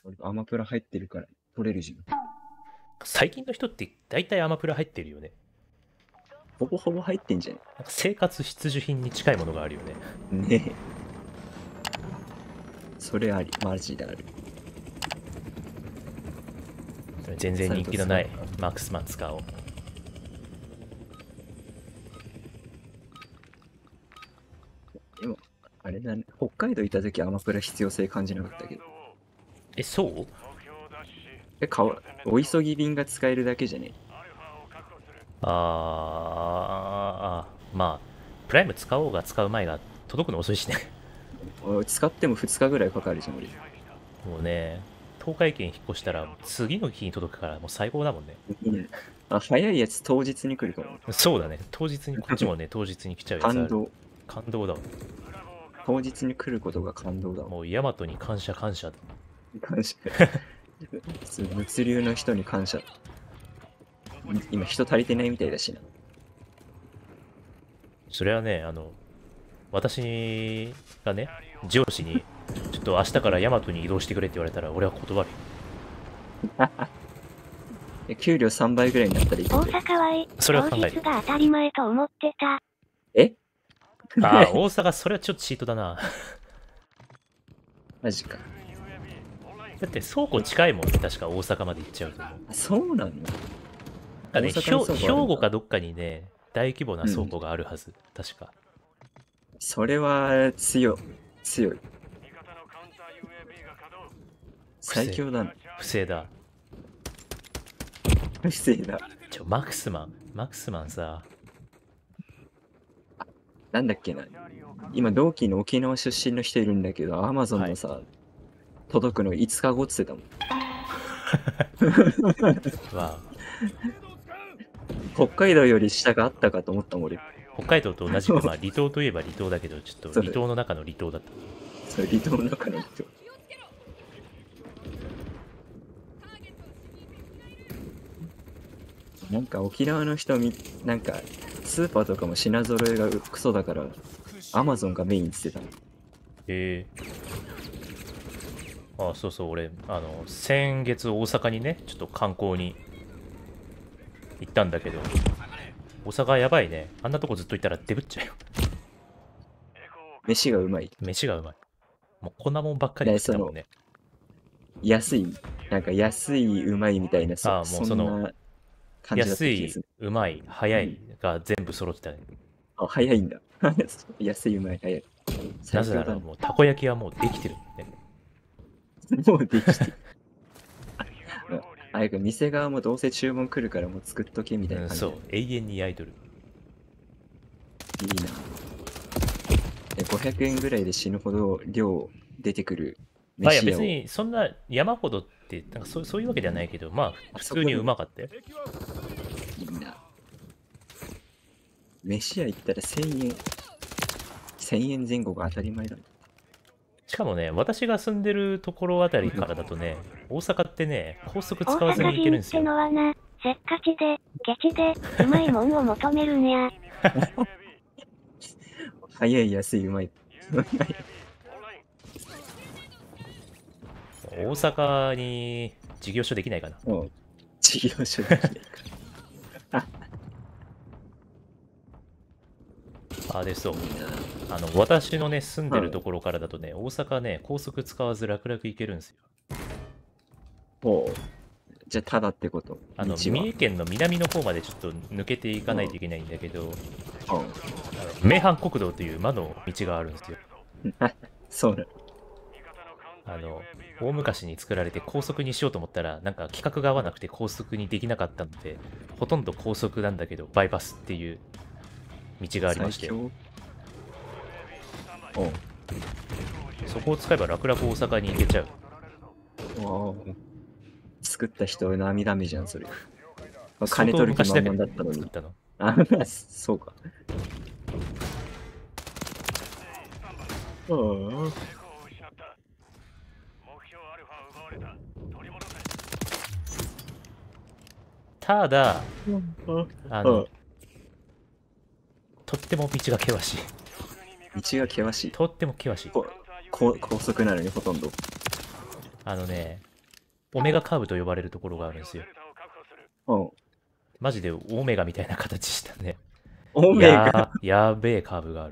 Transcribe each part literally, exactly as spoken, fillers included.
俺アマプラ入ってるから取れるじ最近の人って大体アマプラ入ってるよね。 ゃん。ほぼほぼ入ってんじゃん。 なんか生活必需品に近いものがあるよね。 ねえ。それあり、マジである。 全然人気のないマックスマン使おう。 でも、あれだね。北海道いた時アマプラ必要性感じなかったけど。 え、そうえ、かわ、お急ぎ便が使えるだけじゃねあー、まあ、プライム使おうが使う前が届くの遅いしね。 え。使ってもふつかぐらいかかるじゃん、俺。 もうね、東海圏引っ越したら次の日に届くからもう最高だもんね。 いいね。あ、早いやつ当日に来るからね。 そうだね。当日に、こっちもね、当日に来ちゃうやつある。 感動。 感動だわ。 当日に来ることが感動だわ。 もうヤマトに感謝感謝だ。 感謝。物流の人に感謝。今人足りてないみたいだしな。 それはね、あの、私がね、上司に、ちょっと明日からヤマトに移動してくれって言われたら、俺は断る。 え給料さんばいぐらいになったらいいけ大ど。 阪はいそれは考える当日が当たり前と思ってた。 えああ、大阪、それはちょっとチートだな。 マジか。 だって倉庫近いもんね、確か大阪まで行っちゃうと。 あ、そうなのなんかね、 大阪に倉庫兵あるんだ兵庫かどっかにね、大規模な倉庫があるはず、確か。 それは強い。強い。最強だな。 不正だ。 不正だ。 ちょ、マクスマン、マクスマンさ、 なんだっけな。今、同期の沖縄出身の人いるんだけど、アマゾンのさ、届くのいつかごって言ってたもん。 は、 北海道より下があったかと思ったもん、俺。 北海道と同じく、まあ離島といえば離島だけど、ちょっとそう離島の中の離島だった。 それ、離島の中の人。なんか沖縄の人み、なんか、スーパーとかも品揃えがクソだから、アマゾンがメインって言ってたの。 へえ。あ、そうそう、俺、あの、先月大阪にね、ちょっと観光に行ったんだけど、大阪やばいね。あんなとこずっといたらデブっちゃうよ。 飯がうまい。 飯がうまい。もうこんなもんばっかり食ったもんね。 安い、なんか安い、うまいみたいな、そああもうそのんな感じだった安い気がする。、 うまい、早いが全部揃ってたね。 あ、早いんだ。安い、うまい、早い。 なぜならもうたこ焼きはもうできてるもんね。 もうできてる。あれか、店側もどうせ注文来るからもう作っとけみたいなうん、 感じだ。 そう、永遠に焼いとる。 いいな。えごひゃくえんぐらいで死ぬほど量出てくるまあいや飯屋を。 別にそんな山ほどってなんかそうそういうわけではないけど、まあ普通にうまかったよ。 いいな。飯屋行ったらせんえん。せんえん前後が当たり前だ。 しかもね、私が住んでるところあたりからだとね、大阪ってね、高速大使わずに行けるん阪人ってですよ。 のはな、せっかちで、ケチで、うまいもんを求めるんや。 早い、安い、うまい。 大阪に事業所できないかな。 もう、事業所できないか。 あ、で、そう。 いいな。 あの、私のね、住んでるところからだとね、大阪ね、高速使わず楽々行けるんですよ。 ほう。じゃあ、ただってこと。 あの、 道は三重県の南の方までちょっと抜けていかないといけないんだけど、 うん。 名阪国道という魔の道があるんですよ。 そうなの。 あの、大昔に作られて高速にしようと思ったら、なんか規格が合わなくて高速にできなかったので、ほとんど高速なんだけど、バイパスっていう道がありまして、 最強。おう。 そこを使えば楽々大阪に行けちゃう。 わあ。作った人涙目じゃん、それ。 相金当取る気満昔だけど 々だったのに。 作ったの。 あ、そうか。ああ。 ただ、あのうん、 とっても道が険しい。 道が険しい。 とっても険しい。 ここ高速なのにほとんど。 あのね、 オメガカーブと呼ばれるところがあるんですよ。 うん。 マジでオメガみたいな形したね。 オメやガ、 ーやべえカーブがある。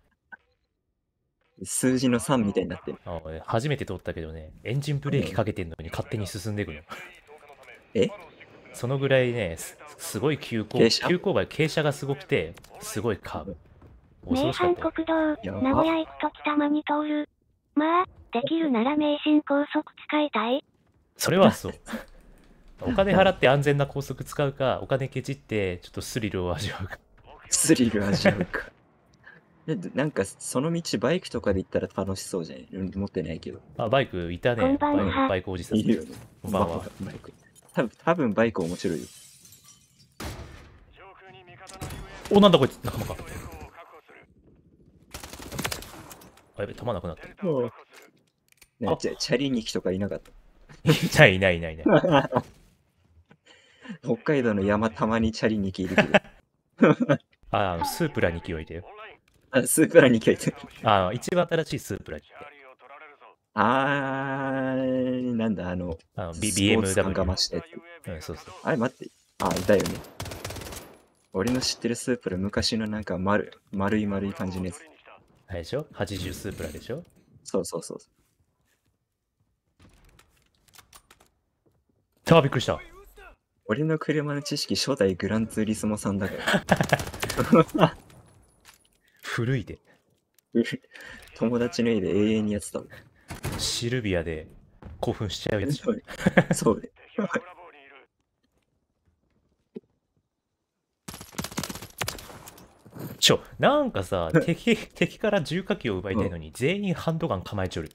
数字のさんみたいになってる。 あ俺初めて通ったけどね、エンジンブレーキかけてんのに勝手に進んでいくの。 えそのぐらいね、すすごい急行、 傾斜急勾配、傾斜がすごくて、すごいカーブ。恐名ろしかったよ。 阪国道、 やば名古屋行くときたまに通る。まあ、できるなら名神高速使いたい。 それはそう。お金払って安全な高速使うか、お金ケチってちょっとスリルを味わうか。 スリル味わうか。でなんか、その道バイクとかで行ったら楽しそうじゃない？うん持ってないけど。 あ、バイクいたこんね。バイばんはクバイクおじさん。 いるよね。 こんばんは。 ババイク。多分多分バイク面白いよ。 お、なんだこいつ、仲間か。あ、やべ、弾なくなった。 ねあじゃチャリにきとかいなかっいないいないいないいない。 た。北海道の山たまにチャリにきいるけど。 あ、あのスープラにきをいてよ。 あスープラにきいてる。 あ、一番新しいスープラにき。 あー、なんだ、あの、 あの、B、 スポーツ感ビーエムダブリュー。 が増したやつ。 うん、そうそう。 あれ、待って。あ、だよね。俺の知ってるスープラ、昔のなんか丸、丸い丸い感じのやつ。 あれでしょ ?はちじゅう スープラでしょ。 そうそうそう。 あ、びっくりした。 俺の車の知識、初代グランツーリスモさんだから。 古いで。 友達の家で永遠にやってたもん。 シルビアで興奮しちゃうやつじゃん。 そうね。そうね。 ちょ、なんかさ、敵、敵から重火器を奪いたいのに、全員ハンドガン構えちょる。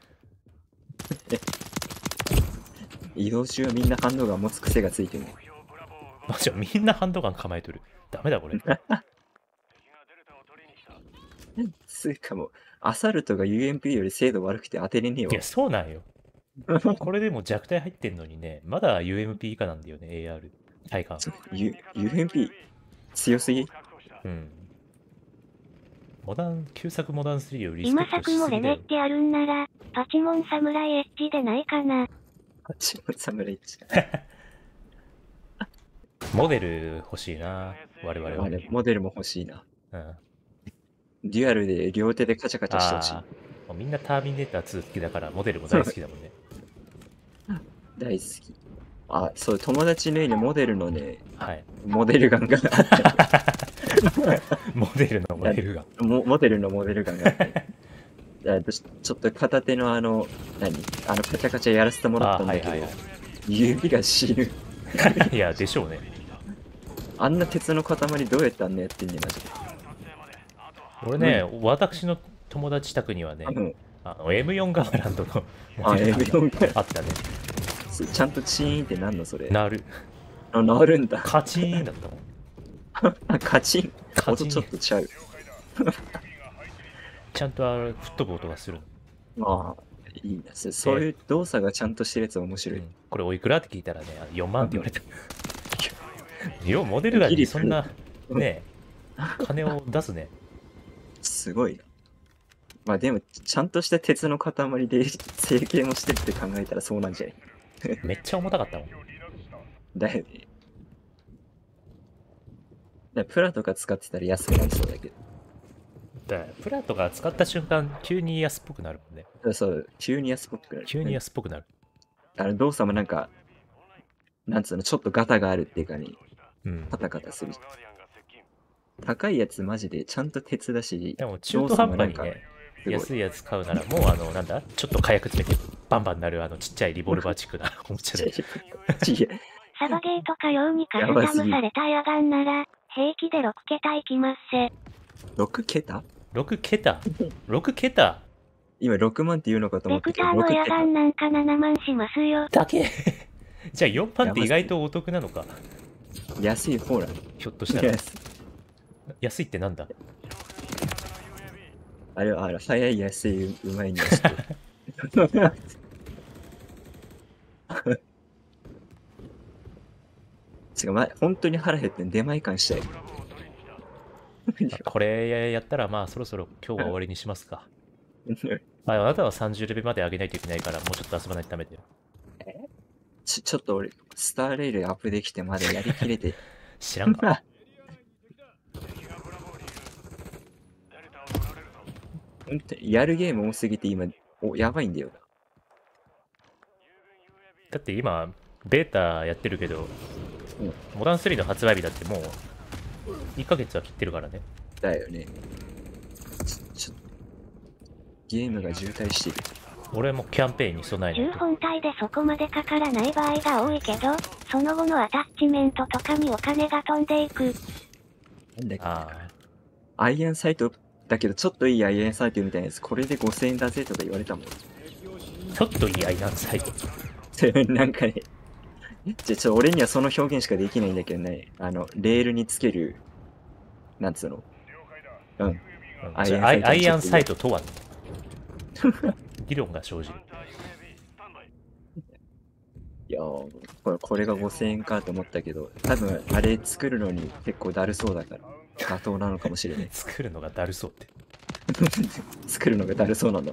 移動中はみんなハンドガン持つ癖がついてる。 マジみんなハンドガン構えとる。ダメだこれ。 つうかもう、アサルトが ユーエムピー より精度悪くて当てれねえわいや、。そうなんよ。これでも弱体入ってんのにね、まだ ユーエムピー 以下なんだよね、エーアール。体感。 ユ ユーエムピー 強すぎ。 うん。モダン、旧作モダンスリーをリスペ今クト作もレしすぎだよ。 ベってあるんなら、パチモン侍エッジでないかな。 あっちの侍ちモデル欲しいな、我々は。 あれ、モデルも欲しいな。 うん。 デュアルで両手でカチャカチャしてほしいあ。あ、もうみんなターミネーターツー好きだから、モデルも大好きだもんね。 大好き。あ、そう、友達の家にモデルのね、 はい。 モデルガンがあってモデルのモデルが。 モモデルのモデルガンがあって。あちちょっと片手のあの、何あの、カチャカチャやらせてもらああ、 ったんだけど、 はいはいはい。 指が死ぬ。 いや、でしょうね。 あんな鉄の塊どうやってあんなやってんねん、マジで。 俺ね、私の友達宅にはね、 うん。 あの エムフォー ガーランドのモあ、 デルがエムフォーあったね。 ちゃんとチーンってなんのそれ。 なる。 あ、なるんだ。 カチーンだったもん。 あ、カチン。 カチン音ちょっとちゃう。 ちゃんとあれ吹っ飛ぶ音がするの。 ああ、いいな。そそういう動作がちゃんとしてるやつは面白い。 うんこれおいくらって聞いたらね、あよんまんって言われた。ようモデルガンにそんな、ね、金を出すね。 すごいな。まあでも、ちゃんとした鉄の塊で成形もしてるって考えたらそうなんじゃないめっちゃ重たかったもん。 だよね。だプラとか使ってたら安くなりそうだけだからプラとか使った瞬間、急に安っぽくなるもんね。 ど。そう、急に安っぽくなる。 急に安っぽくなる。 あの動作もなんか、なんつうの、ちょっとガタがあるっていうかに、 うんカ。タカタする。高いやつマジでちゃんと鉄だし、 でも中途半端に動作もなんね、 すごい安いやつ買うなら、もうあの、なんだ、ちょっと火薬詰めてバンバンなるあのちっちゃいリボルバーチックなおもちゃで。 ちげサバゲーとか用にカスタムされたエアガンなら、平気でろく桁いきますせ。 ろく桁ろく桁 ?ろく 桁今ろくまんって言うのかと思ったけど、 ベクターのろく桁。 エアガンなんかななまんしますよ。 だけじゃあよんまんって意外とお得なのか。 安い方なの。 ひょっとしたら。 安い安いってなんだあれは、あれ、早い、安い、うまいには知ってる。違う、ま、本当に腹減ってん出前館したい。 これやったらまあそろそろ今日は終わりにしますか。ああなたはさんじゅうレベルまで上げないといけないからもうちょっと遊ばないとダメだよ。 ちちょっと俺、スターレールアップできてまだやりきれて。 知らんか。 本当にやるゲーム多すぎて今、おやばいんだよな。 だって今、ベータやってるけど、 うんモダンスリーの発売日だってもういっかげつは切ってるからね。 だよね。ちょちょゲームが渋滞してる。 俺もキャンペーンに備えない銃と。 本体でそこまでかからない場合が多いけど、その後のアタッチメントとかにお金が飛んでいく。 なんだっけ、 あアイアンサイトだけど、ちょっといいアイアンサイトみたいなやつ、これでごせんえんだぜとか言われたもん。 あ、ちょっといいアイアンサイト。 なんかね、じゃ、ちょ、俺にはその表現しかできないんだけどね、あの、レールにつける、なんつうの。うん。 うんアイアンじゃあアイサイトアイアンサイトとは、ね、議論が生じる。 いやーこれ、これがごせんえんかと思ったけど、多分、あれ作るのに結構だるそうだから、妥当なのかもしれない。 作るのがだるそうって。 作るのがだるそうなんだ。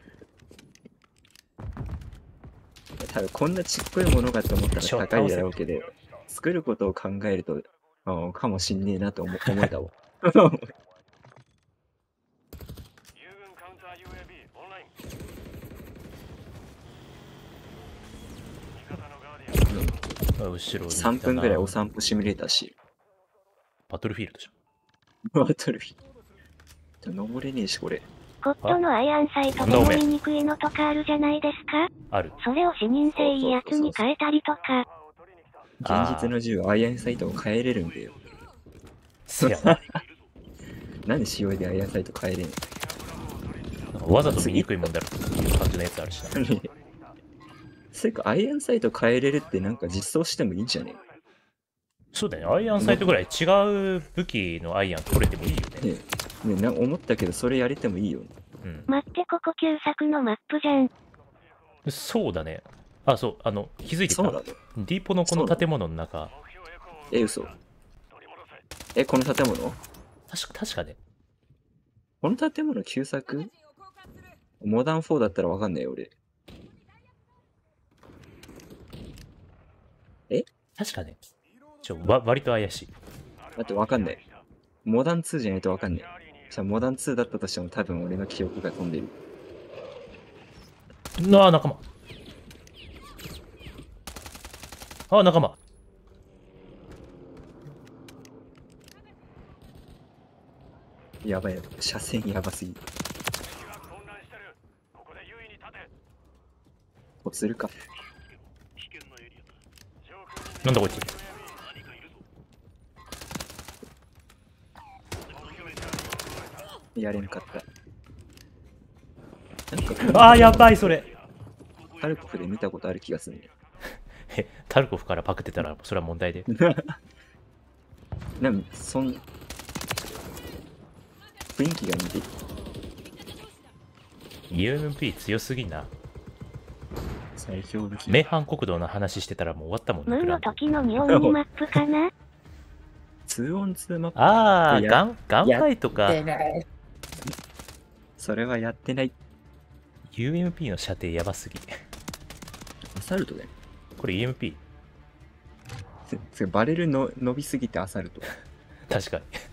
多分こんなちっこいものかと思ったら高いだろうけど、作ることを考えると、あかもしんねえなと思思えたわ。 あ後ろにさんぷんぐらいお散歩シミュレーターし、 バトルフィールドじバトルフィールド。登れねえし、これ。 コットのアイアンサイトでも言いにくいのとかあるじゃないですか。 ゃん。ある。 それを視認性いいやつに変えたりとか。 現実の銃はアイアンサイトを変えれるんだよ。 せやな。 なんで仕様でアイアンサイト変えれんのなんかわざと見にくいもんだろっていう感じのやつあるしな。 それか、アイアンサイト変えれるってなんか実装してもいいんじゃねそうだね。アイアンサイトぐらい違う武器のアイアン取れてもいいよね。 ねえ、ねえな思ったけど、それやれてもいいよ。 うん。 待って、ここ旧作のマップじゃん。 そうだね。あ、そう。あの、気づいてた。 そうなのディーポのこの建物の中、 え、嘘。え、この建物確か、確かね。 この建物旧作モダンフォーだったらわかんないよ、俺。 確かね。ちょ、わ、割と怪しい。 待ってわかんない。モダンツーじゃないとわかんない。じゃあモダンツーだったとしても多分俺の記憶が飛んでる。 ああ、仲間。ああ、仲間。 やばいやばい。車線やばすぎる。こうするか。 なんだこいつ。 やれんかった。なんか、 ああ、やばい、それ。 タルコフで見たことある気がするね。 え、タルコフからパクってたら、それは問題で。 なんか、そん、雰囲気が似てる。 ユーエムピー 強すぎんな。 最強武器。 名阪国道の話してたらもう終わったもんムーのグランド時のミオンニマップかな。 ツーオンツーマップ。 ああ、 いやガン、ガンファイトか。 それはやってない。 ユーエムピー の射程やばすぎ。 アサルトだよ。 これ イーエムピー。 つつバレルの伸びすぎてアサルト。 確かに。